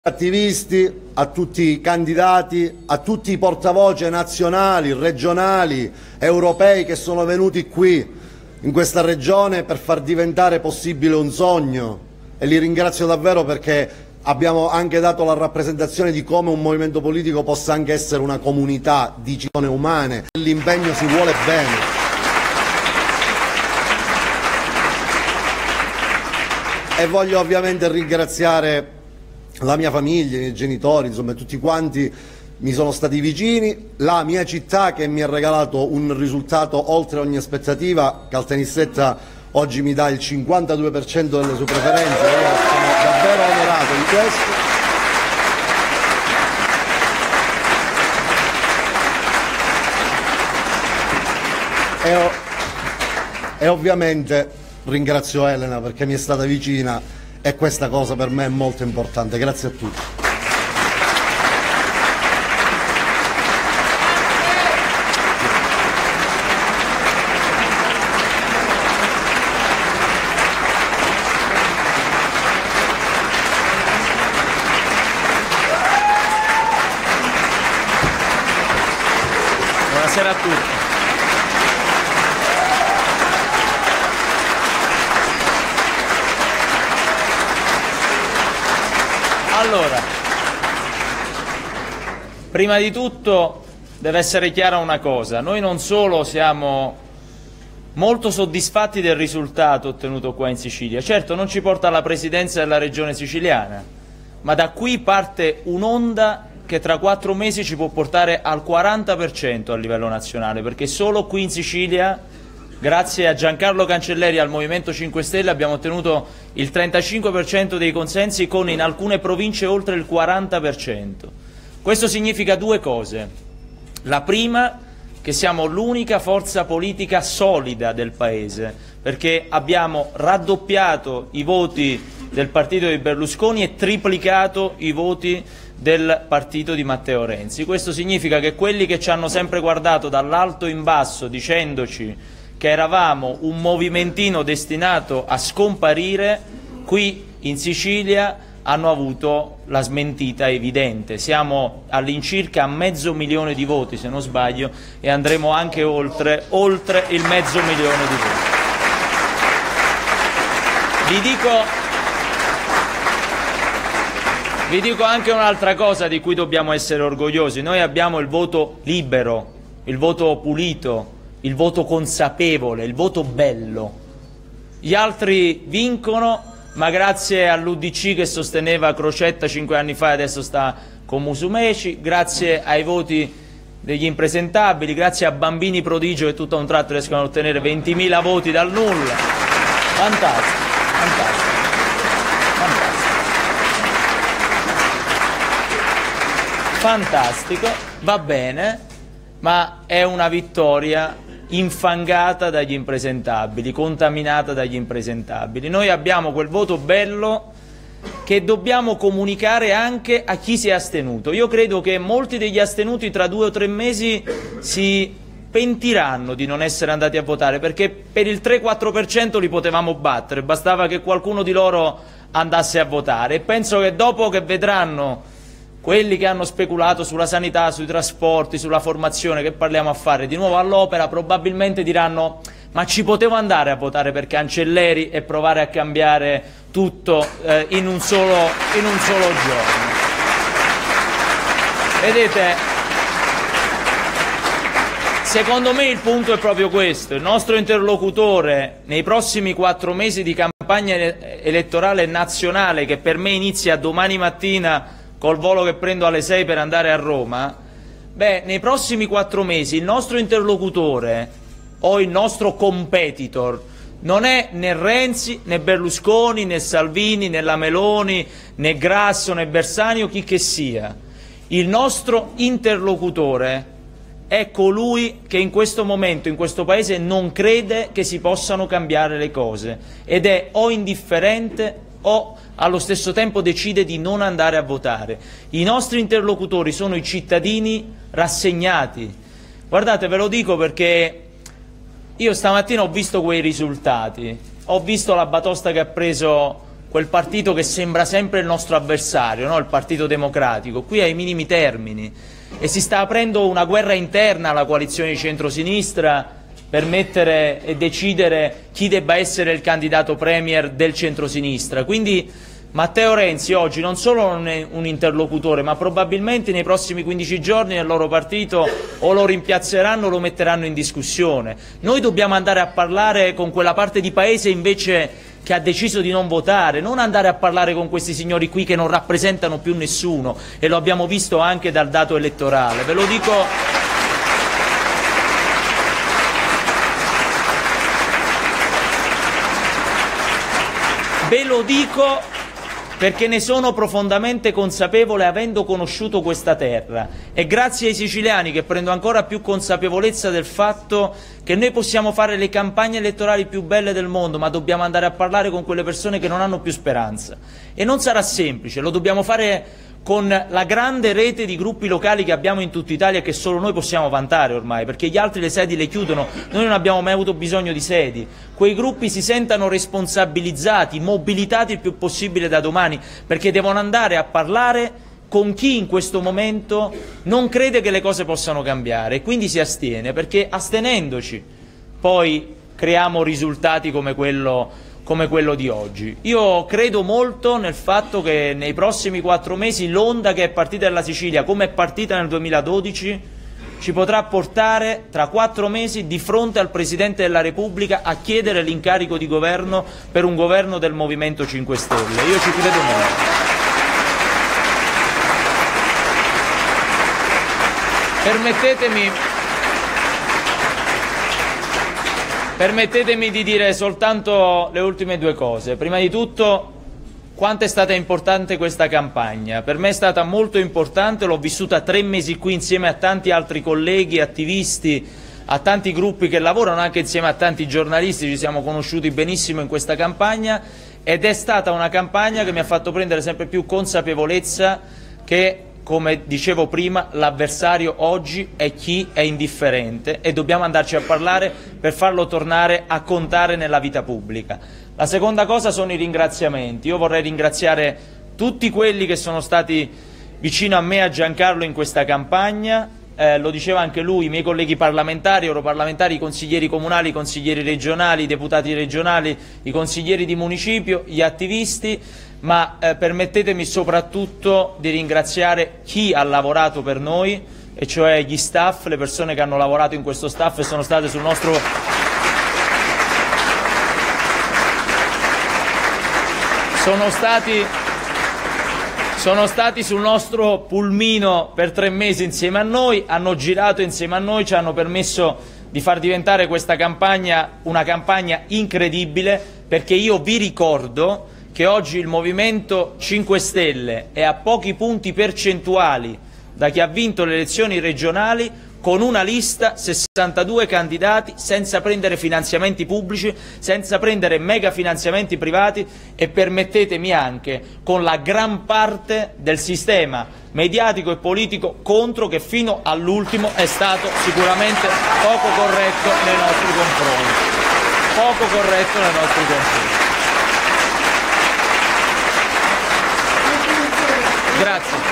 attivisti, a tutti i candidati, a tutti i portavoce nazionali, regionali, europei che sono venuti qui in questa regione per far diventare possibile un sogno, e li ringrazio davvero perché abbiamo anche dato la rappresentazione di come un movimento politico possa anche essere una comunità di persone umane. L'impegno si vuole bene. E voglio ovviamente ringraziare la mia famiglia, i miei genitori, insomma tutti quanti mi sono stati vicini, la mia città che mi ha regalato un risultato oltre ogni aspettativa. Caltanissetta oggi mi dà il 52% delle sue preferenze, io sono davvero onorato di questo. E ovviamente ringrazio Elena perché mi è stata vicina, e questa cosa per me è molto importante. Grazie a tutti. Buonasera a tutti. Allora, prima di tutto deve essere chiara una cosa: noi non solo siamo molto soddisfatti del risultato ottenuto qua in Sicilia, certo non ci porta alla presidenza della regione siciliana, ma da qui parte un'onda che tra 4 mesi ci può portare al 40% a livello nazionale, perché solo qui in Sicilia, grazie a Giancarlo Cancelleri e al Movimento 5 Stelle, abbiamo ottenuto il 35% dei consensi, con in alcune province oltre il 40%. Questo significa due cose. La prima, che siamo l'unica forza politica solida del Paese, perché abbiamo raddoppiato i voti del partito di Berlusconi e triplicato i voti del partito di Matteo Renzi. Questo significa che quelli che ci hanno sempre guardato dall'alto in basso dicendoci che eravamo un movimentino destinato a scomparire, qui in Sicilia hanno avuto la smentita evidente. Siamo all'incirca a 500.000 di voti, se non sbaglio, e andremo anche oltre il 500.000 di voti. Vi dico anche un'altra cosa di cui dobbiamo essere orgogliosi. Noi abbiamo il voto libero, il voto pulito, il voto consapevole, il voto bello. Gli altri vincono, ma grazie all'UDC che sosteneva Crocetta 5 anni fa e adesso sta con Musumeci, grazie ai voti degli impresentabili, grazie a bambini prodigio che tutto a un tratto riescono a ottenere 20.000 voti dal nulla. Fantastico, fantastico, fantastico. Fantastico, va bene, ma è una vittoria infangata dagli impresentabili, contaminata dagli impresentabili. Noi abbiamo quel voto bello che dobbiamo comunicare anche a chi si è astenuto. Io credo che molti degli astenuti tra 2 o 3 mesi si pentiranno di non essere andati a votare, perché per il 3-4% li potevamo battere, bastava che qualcuno di loro andasse a votare, e penso che dopo che vedranno quelli che hanno speculato sulla sanità, sui trasporti, sulla formazione, che parliamo a fare di nuovo all'opera, probabilmente diranno: ma ci potevo andare a votare per Cancelleri e provare a cambiare tutto in un solo giorno. Vedete, secondo me il punto è proprio questo. Il nostro interlocutore nei prossimi 4 mesi di campagna elettorale nazionale, che per me inizia domani mattina col volo che prendo alle 6 per andare a Roma, nei prossimi 4 mesi il nostro interlocutore o il nostro competitor non è né Renzi, né Berlusconi, né Salvini, né la Meloni, né Grasso, né Bersani o chi che sia. Il nostro interlocutore è colui che in questo momento, in questo Paese, non crede che si possano cambiare le cose ed è o indifferente o allo stesso tempo decide di non andare a votare. I nostri interlocutori sono i cittadini rassegnati. Guardate, ve lo dico perché io stamattina ho visto quei risultati, ho visto la batosta che ha preso quel partito che sembra sempre il nostro avversario, no? Il Partito Democratico, qui ai minimi termini, e si sta aprendo una guerra interna alla coalizione di centrosinistra per mettere e decidere chi debba essere il candidato premier del centrosinistra. Quindi Matteo Renzi oggi non solo non è un interlocutore, ma probabilmente nei prossimi 15 giorni nel loro partito o lo rimpiazzeranno o lo metteranno in discussione. Noi dobbiamo andare a parlare con quella parte di paese invece che ha deciso di non votare, non andare a parlare con questi signori qui che non rappresentano più nessuno, e lo abbiamo visto anche dal dato elettorale. Ve lo dico perché ne sono profondamente consapevole, avendo conosciuto questa terra, e grazie ai siciliani che prendo ancora più consapevolezza del fatto che noi possiamo fare le campagne elettorali più belle del mondo, ma dobbiamo andare a parlare con quelle persone che non hanno più speranza. E non sarà semplice, lo dobbiamo fare con la grande rete di gruppi locali che abbiamo in tutta Italia e che solo noi possiamo vantare ormai, perché gli altri le sedi le chiudono, noi non abbiamo mai avuto bisogno di sedi. Quei gruppi si sentano responsabilizzati, mobilitati il più possibile da domani, perché devono andare a parlare con chi in questo momento non crede che le cose possano cambiare e quindi si astiene, perché astenendoci poi creiamo risultati come quello di oggi. Io credo molto nel fatto che nei prossimi 4 mesi l'onda che è partita dalla Sicilia, come è partita nel 2012, ci potrà portare tra 4 mesi di fronte al Presidente della Repubblica a chiedere l'incarico di governo per un governo del Movimento 5 Stelle. Io ci credo molto. Permettetemi di dire soltanto le ultime 2 cose. Prima di tutto, quanto è stata importante questa campagna. Per me è stata molto importante, l'ho vissuta 3 mesi qui insieme a tanti altri colleghi, attivisti, a tanti gruppi che lavorano, anche insieme a tanti giornalisti, ci siamo conosciuti benissimo in questa campagna, ed è stata una campagna che mi ha fatto prendere sempre più consapevolezza che, come dicevo prima, l'avversario oggi è chi è indifferente e dobbiamo andarci a parlare per farlo tornare a contare nella vita pubblica. La seconda cosa sono i ringraziamenti. Io vorrei ringraziare tutti quelli che sono stati vicino a me, a Giancarlo, in questa campagna. Lo diceva anche lui, i miei colleghi parlamentari, europarlamentari, i consiglieri comunali, i consiglieri regionali, i deputati regionali, i consiglieri di municipio, gli attivisti, ma permettetemi soprattutto di ringraziare chi ha lavorato per noi, e cioè gli staff, le persone che hanno lavorato in questo staff e sono state sul nostro sono stati sul nostro pulmino per 3 mesi insieme a noi, hanno girato insieme a noi, ci hanno permesso di far diventare questa campagna una campagna incredibile, perché io vi ricordo che oggi il Movimento 5 Stelle è a pochi punti percentuali da chi ha vinto le elezioni regionali, con una lista, 62 candidati, senza prendere finanziamenti pubblici, senza prendere mega finanziamenti privati, e permettetemi anche con la gran parte del sistema mediatico e politico contro, che fino all'ultimo è stato sicuramente poco corretto nei nostri confronti. Grazie.